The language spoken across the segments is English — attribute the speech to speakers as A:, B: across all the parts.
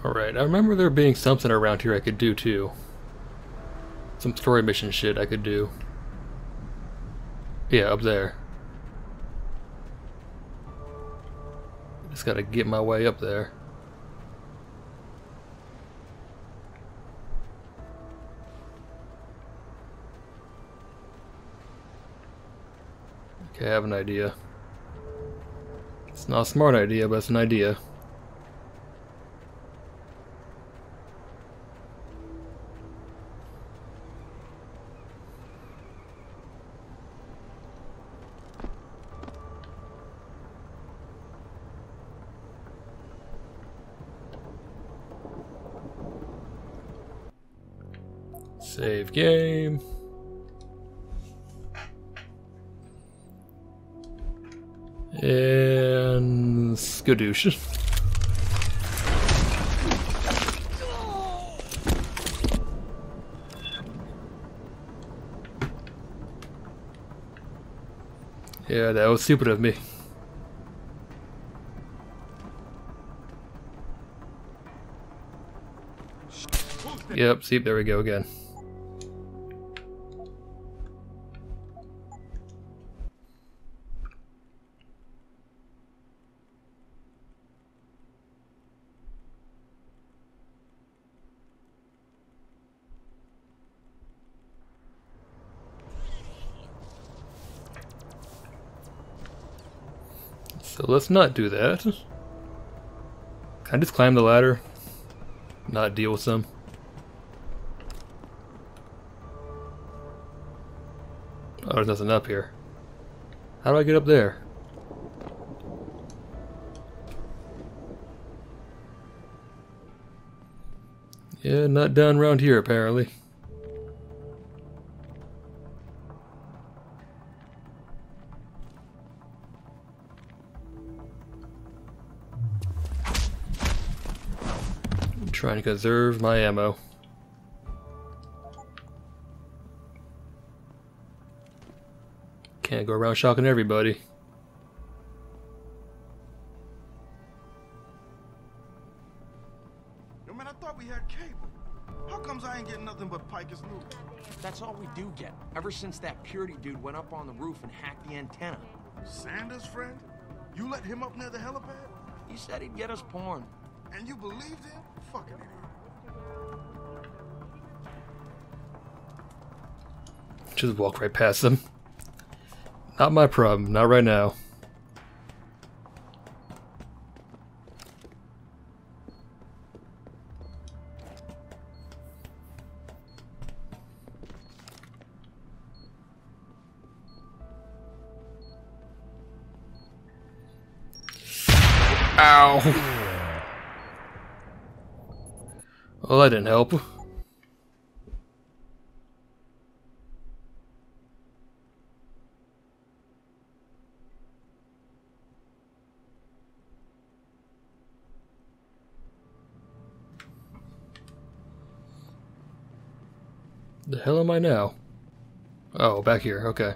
A: Alright, I remember there being something around here I could do too. Some story mission shit I could do. Yeah, up there. Just gotta get my way up there. Okay, I have an idea. It's not a smart idea, but it's an idea. Save game. And skadoosh. Yeah, that was stupid of me. Yep, see, there we go again. So let's not do that. Can I just climb the ladder? Not deal with them? Oh, there's nothing up here. How do I get up there? Yeah, not done around here apparently. I'm trying to conserve my ammo. Can't go around shocking everybody.
B: Yo, man, I thought we had cable. How comes I ain't getting nothing but Piker's loot?
C: That's all we do get, ever since that Purity dude went up on the roof and hacked the antenna.
B: Sanders' friend? You let him up near the helipad?
C: He said he'd get us porn.
B: And you believed him? Fucking idiot.
A: Just walk right past them. Not my problem, not right now. Ow! Well, that didn't help. The hell am I now? Oh, back here, okay.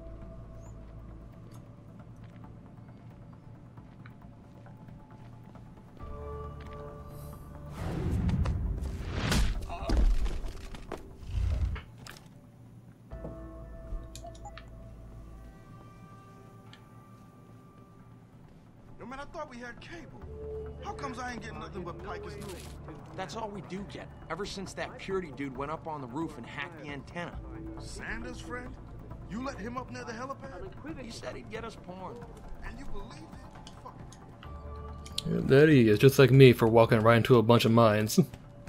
B: Yo, man, I thought we had cable. How comes I ain't getting nothing but Piker's loot?
C: That's all we do get, ever since that Purity dude went up on the roof and hacked the antenna.
B: Sanders' friend? You let him up near the helipad?
C: He said he'd get us porn.
B: And you believed him? Fucking idiot.
A: That he is, just like me for walking right into a bunch of mines.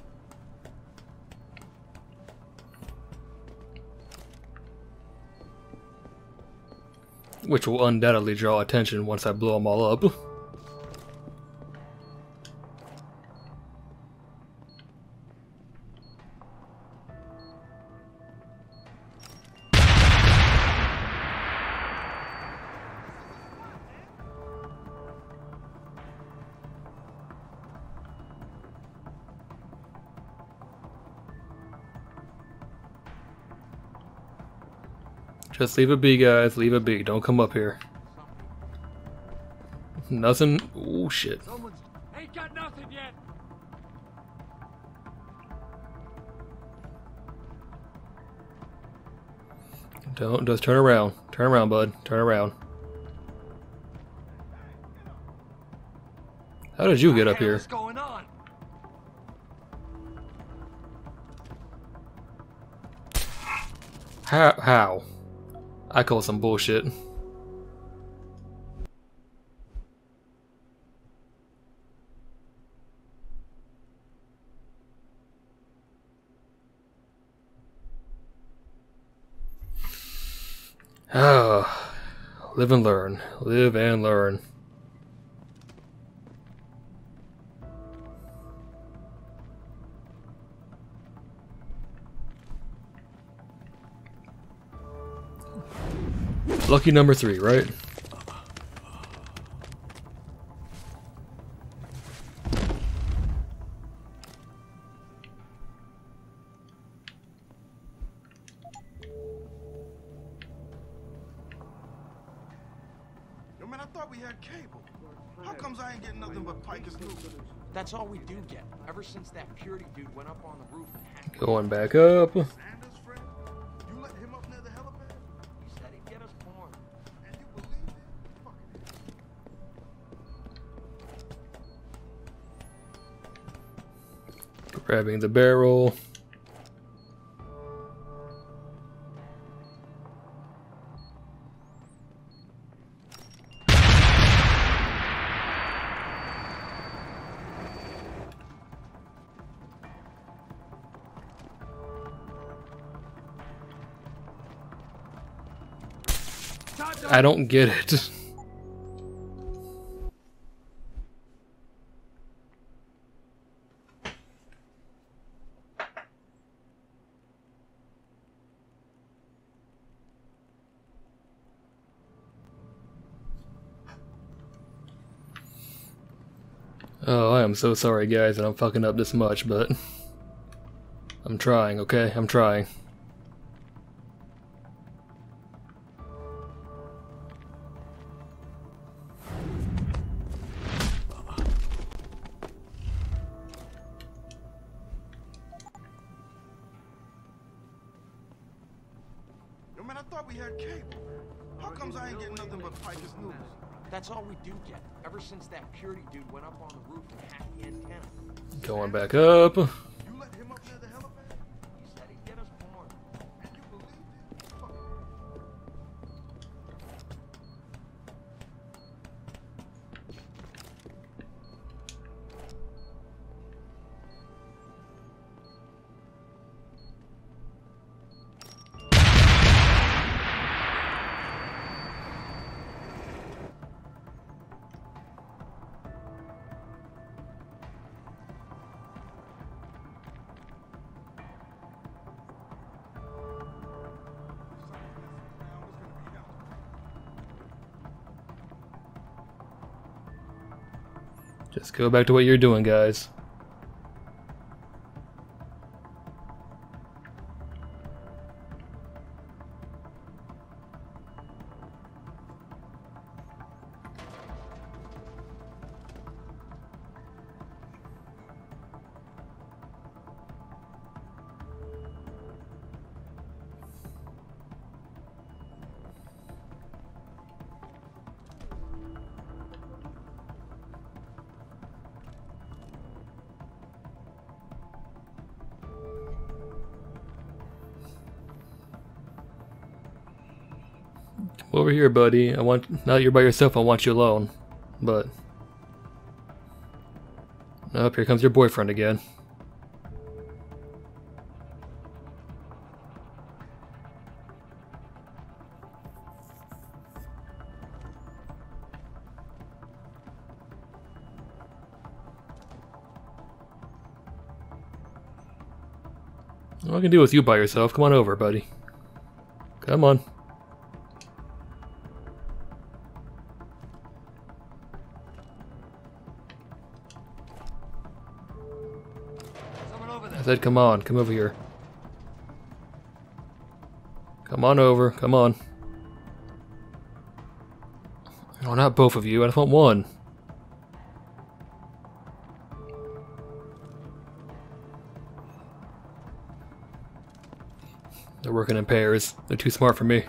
A: Which will undoubtedly draw attention once I blow them all up. Just leave it be, guys. Leave it be. Don't come up here. Nothing. Oh shit.
D: Ain't got nothing yet.
A: Don't just turn around. Turn around, bud. Turn around. How did you get up here?
C: What's going on?
A: How? I call some bullshit. Ah, live and learn. Live and learn. Lucky number 3, right?
B: Yo, man, I thought we had cable. How comes I ain't getting nothing but Piker's news?
C: That's all we do get. Ever since that purity dude went up on the roof and hacked.
A: Going back up.
B: Sanders' friend? You let him up near the helipad?
C: He said he'd get us porn.
B: And you believe it? Fucking
A: Grabbing the barrel. I don't get it. Oh, I am so sorry, guys, that I'm fucking up this much, but I'm trying, okay? I'm trying.
B: Yo, man, I thought we had cable. How comes I ain't getting nothing but Piker's news?
C: That's all we do get. Ever since that purity dude went up on the roof and hacked the antenna.
A: Going back up.
B: You let him up near the helipad?
C: He said he'd get us porn.
B: And you believe it? Fucking
A: Just go back to what you're doing, guys. Come over here, buddy. I want, now that you're by yourself, I want you alone. But nope, here comes your boyfriend again. I can deal with you by yourself. Come on over, buddy. Come on. I said come on, come over here. Come on over, come on. Oh, not both of you, I just want one. They're working in pairs. They're too smart for me.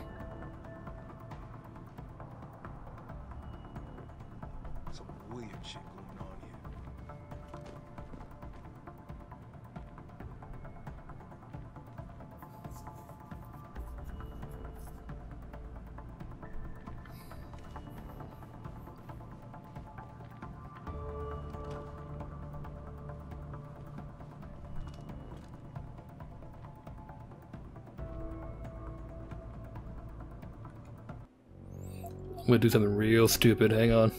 B: Some weird shit going on here.
A: I'm gonna do something real stupid. Hang on.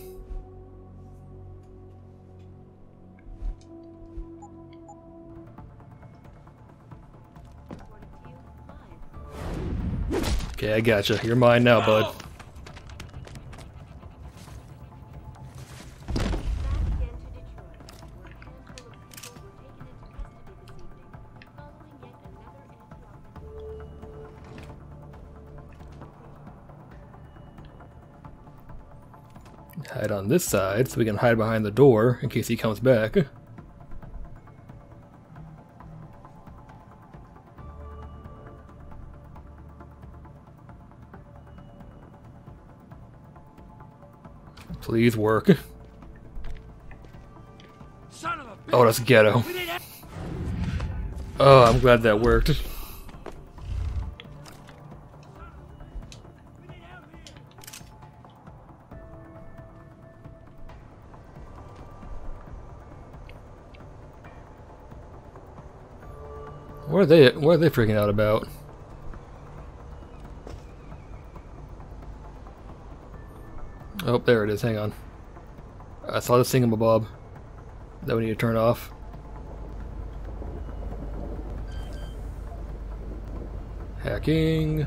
A: Okay, I gotcha. You're mine now, bud. Hide on this side so we can hide behind the door in case he comes back. Please work.
C: Son of a bitch.
A: Oh, that's ghetto. Oh, I'm glad that worked. What are they freaking out about? Oh, there it is. Hang on. I saw the thingamabob that we need to turn off. Hacking.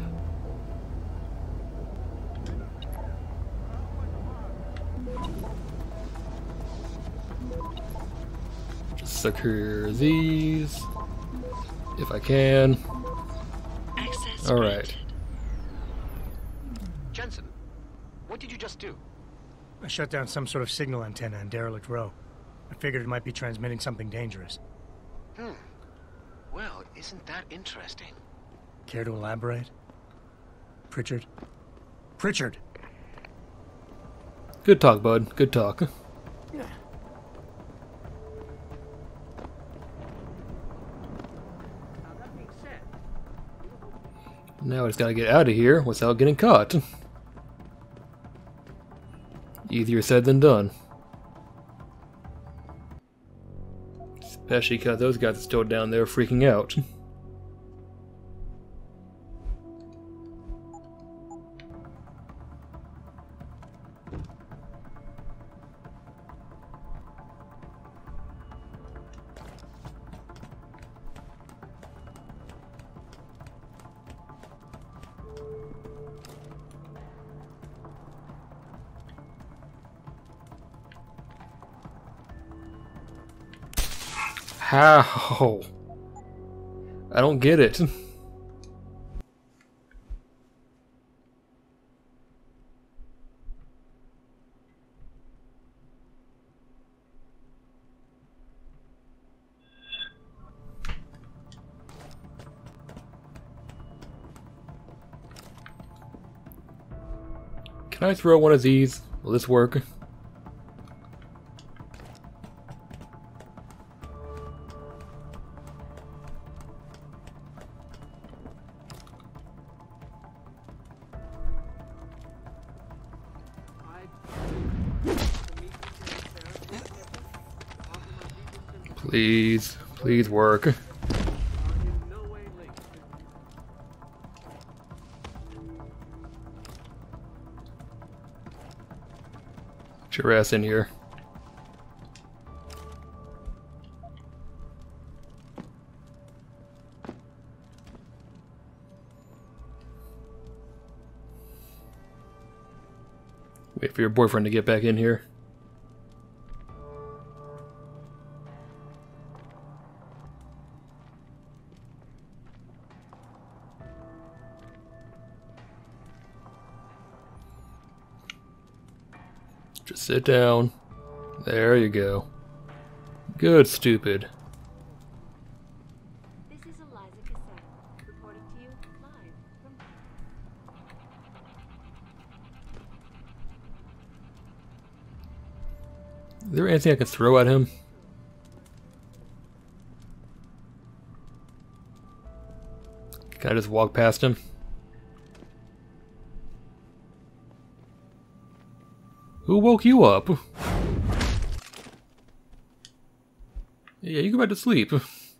A: Just secure these if I can. All right.
D: Jensen, what did you just do?
E: I shut down some sort of signal antenna in Derelict Row. I figured it might be transmitting something dangerous.
D: Well, isn't that interesting?
E: Care to elaborate? Pritchard? Pritchard!
A: Good talk, bud. Good talk. Now I just gotta get out of here without getting caught. Easier said than done. Especially because those guys are still down there freaking out. How? I don't get it. Can I throw one of these? Will this work? Please, please work. Get your ass in here. Wait for your boyfriend to get back in here. Just sit down. There you go. Good, stupid.
F: This is Eliza Cassell, reporting to you
A: there anything I can throw at him? Can I just walk past him? Who woke you up? Yeah, you go back to sleep.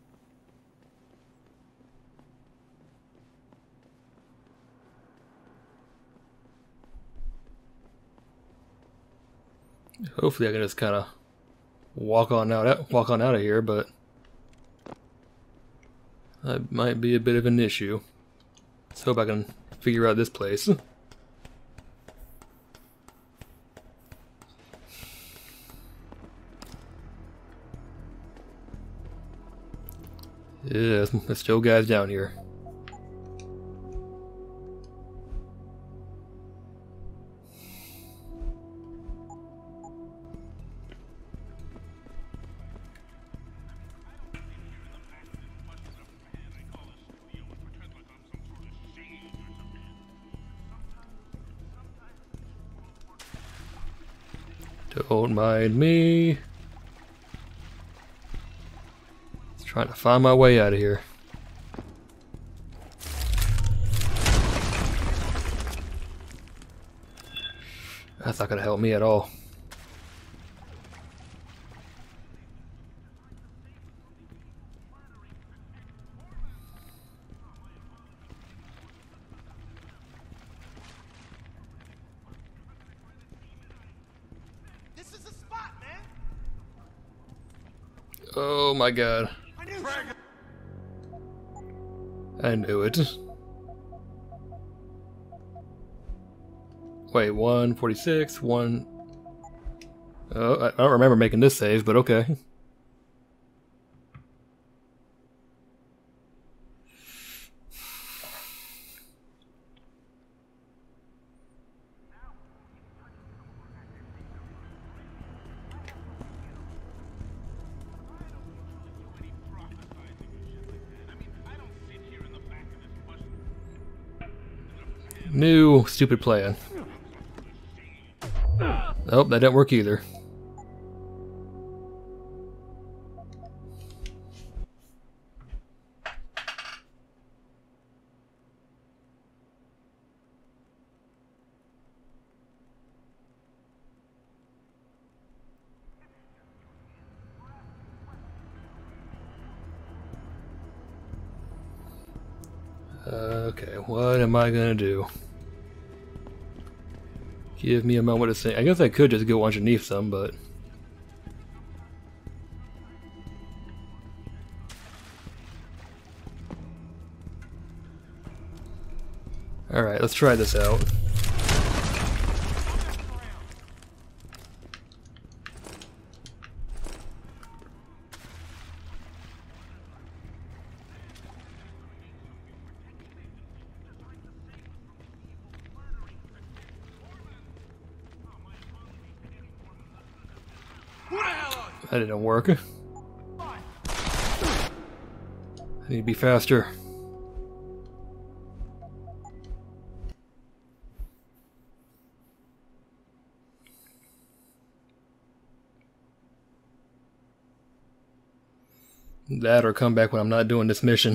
A: Hopefully I can just kind of walk on out of here, but that might be a bit of an issue. Let's hope I can figure out this place. Yeah, there's still guys down here. Don't mind me. Just trying to find my way out of here. That's not gonna help me at all.
B: This is the spot, man.
A: Oh my god. I knew it. Wait, 146, 1... Oh, I don't remember making this save, but okay. New stupid plan. Nope, that didn't work either. Okay, what am I gonna do? Give me a moment to think. I guess I could just go underneath some, but... Alright, let's try this out. That didn't work. I need to be faster. That or come back when I'm not doing this mission.